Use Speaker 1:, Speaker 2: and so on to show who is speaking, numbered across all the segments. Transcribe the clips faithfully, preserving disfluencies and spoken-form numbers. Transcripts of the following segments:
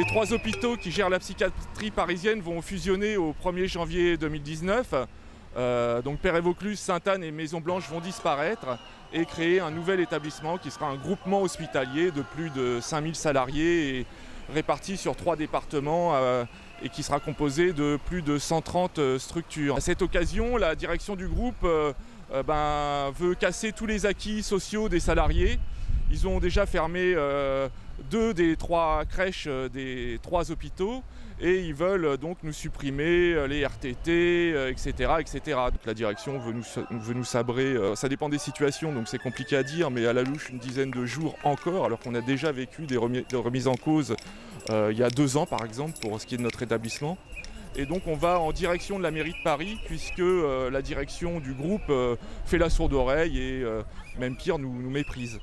Speaker 1: trois hôpitaux qui gèrent la psychiatrie parisienne vont fusionner au premier janvier deux mille dix-neuf. Euh, donc Père-et-Vaucluse, Sainte-Anne et Maison-Blanche vont disparaître et créer un nouvel établissement qui sera un groupement hospitalier de plus de cinq mille salariés et répartis sur trois départements euh, et qui sera composé de plus de cent trente structures. À cette occasion, la direction du groupe euh, euh, ben, veut casser tous les acquis sociaux des salariés. Ils ont déjà fermé euh, deux des trois crèches euh, des trois hôpitaux et ils veulent donc nous supprimer euh, les R T T, euh, et cetera, et cetera. Donc la direction veut nous, veut nous sabrer. Euh, ça dépend des situations, donc c'est compliqué à dire, mais à la louche, une dizaine de jours encore, alors qu'on a déjà vécu des, remis, des remises en cause euh, il y a deux ans, par exemple, pour ce qui est de notre établissement. Et donc on va en direction de la mairie de Paris puisque euh, la direction du groupe euh, fait la sourde oreille et euh, même pire nous, nous méprise.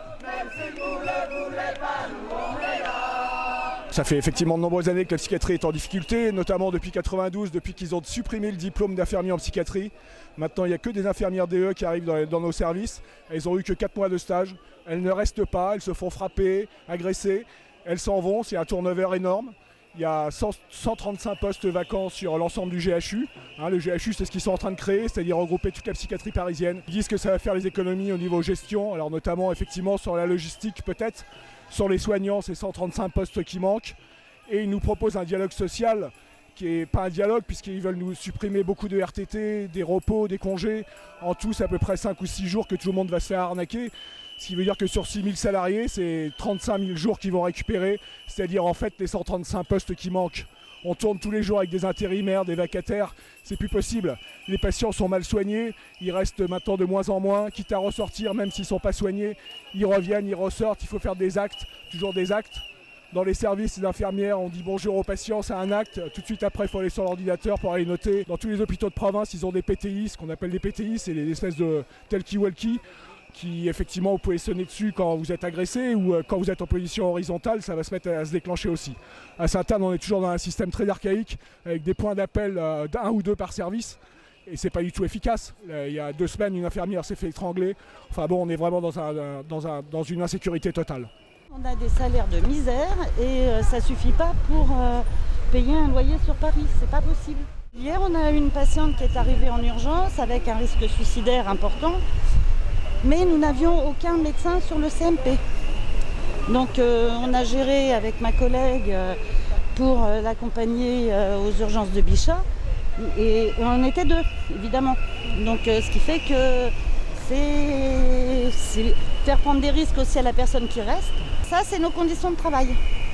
Speaker 2: Ça fait effectivement de nombreuses années que la psychiatrie est en difficulté, notamment depuis quatre-vingt-douze, depuis qu'ils ont supprimé le diplôme d'infirmier en psychiatrie. Maintenant, il n'y a que des infirmières D E qui arrivent dans, dans nos services. Elles n'ont eu que quatre mois de stage. Elles ne restent pas, elles se font frapper, agresser. Elles s'en vont, c'est un turnover énorme. Il y a cent trente-cinq postes vacants sur l'ensemble du G H U. Hein, le G H U, c'est ce qu'ils sont en train de créer, c'est-à-dire regrouper toute la psychiatrie parisienne. Ils disent que ça va faire les économies au niveau gestion, alors notamment effectivement sur la logistique peut-être, sur les soignants, c'est cent trente-cinq postes qui manquent. Et ils nous proposent un dialogue social qui n'est pas un dialogue puisqu'ils veulent nous supprimer beaucoup de R T T, des repos, des congés. En tout, c'est à peu près cinq ou six jours que tout le monde va se faire arnaquer. Ce qui veut dire que sur six mille salariés, c'est trente-cinq mille jours qu'ils vont récupérer, c'est-à-dire en fait les cent trente-cinq postes qui manquent. On tourne tous les jours avec des intérimaires, des vacataires, c'est plus possible. Les patients sont mal soignés, ils restent maintenant de moins en moins, quitte à ressortir même s'ils ne sont pas soignés, ils reviennent, ils ressortent, il faut faire des actes, toujours des actes. Dans les services, les infirmières, on dit bonjour aux patients, c'est un acte. Tout de suite après, il faut aller sur l'ordinateur pour aller noter. Dans tous les hôpitaux de province, ils ont des P T I, ce qu'on appelle des P T I, c'est les espèces de talkie-walkie, qui effectivement vous pouvez sonner dessus quand vous êtes agressé ou quand vous êtes en position horizontale, ça va se mettre à se déclencher aussi. À Sainte-Anne, on est toujours dans un système très archaïque avec des points d'appel d'un ou deux par service et c'est pas du tout efficace. Il y a deux semaines, une infirmière s'est fait étrangler. Enfin bon, on est vraiment dans, un, dans, un, dans une insécurité totale.
Speaker 3: On a des salaires de misère et euh, ça suffit pas pour euh, payer un loyer sur Paris, c'est pas possible. Hier, on a une patiente qui est arrivée en urgence avec un risque suicidaire important. Mais nous n'avions aucun médecin sur le C M P. Donc euh, on a géré avec ma collègue euh, pour euh, l'accompagner euh, aux urgences de Bichat. Et on était deux, évidemment. Donc euh, ce qui fait que c'est faire prendre des risques aussi à la personne qui reste. Ça, c'est nos conditions de travail.